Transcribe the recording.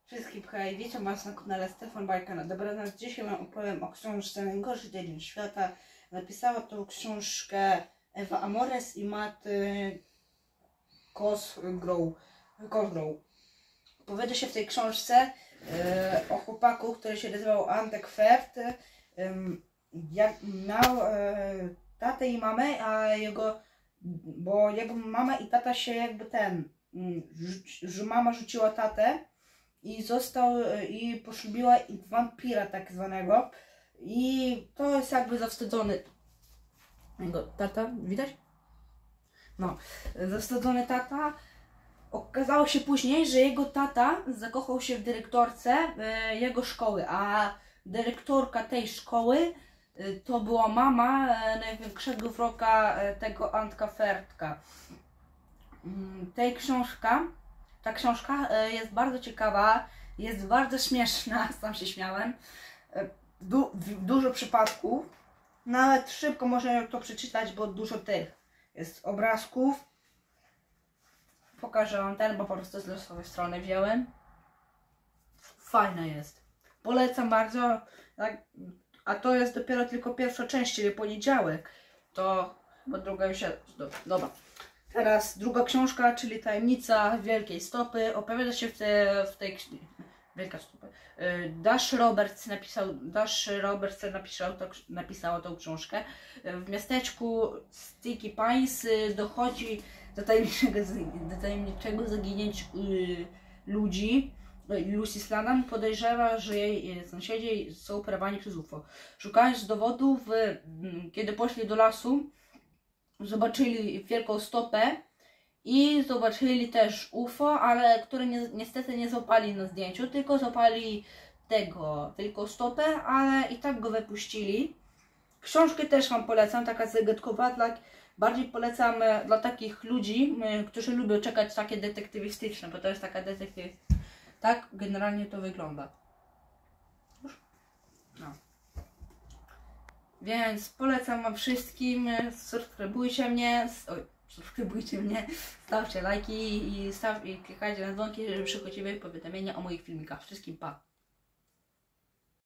Wszystkim hej, witam was na kanale Stefan Bajka na Dobranoc. Dzisiaj wam opowiem o książce Najgorszy Dzień Świata. Napisała tą książkę Ewa Amores i Matt Cosgrove. Opowiada się w tej książce o chłopaku, który się nazywał Antek Fert. Jak miał tatę i mamę, bo jego mama i tata się że mama rzuciła tatę i poślubiła wampira tak zwanego i to jest jakby zawstydzony jego tata, widać? No, zawstydzony tata. Okazało się później, że jego tata zakochał się w dyrektorce jego szkoły, a dyrektorka tej szkoły to była mama największego wroga tego Antka Fertka. Ta książka jest bardzo ciekawa, jest bardzo śmieszna, sam się śmiałem. Dużo przypadków, nawet szybko można to przeczytać, bo dużo tych jest obrazków. Pokażę wam ten, bo po prostu z losowej strony wziąłem. Fajna jest. Polecam bardzo. A to jest dopiero tylko pierwsza część, czyli poniedziałek. Bo druga już jest. Dobra. Teraz druga książka, czyli Tajemnica Wielkiej Stopy. Opowiada się w tej Wielka Stopa. Dash Roberts napisała tą książkę. W miasteczku Sticky Pines dochodzi do tajemniczego zaginięcia ludzi. Lucy Slanan podejrzewa, że jej sąsiedzi są porwani przez UFO. Szukając dowodów, kiedy poszli do lasu, zobaczyli wielką stopę i zobaczyli też UFO, ale które niestety nie złapali na zdjęciu, tylko złapali tylko stopę, ale i tak go wypuścili. Książkę też wam polecam, taka zagadkowa, bardziej polecam dla takich ludzi, którzy lubią czekać takie detektywistyczne, bo to jest taka detektywistyczna. Tak generalnie to wygląda. No. Więc polecam wam wszystkim, subskrybujcie mnie, stawcie lajki i klikajcie na dzwonki, żeby przychodziły powiadomienia o moich filmikach. Wszystkim pa!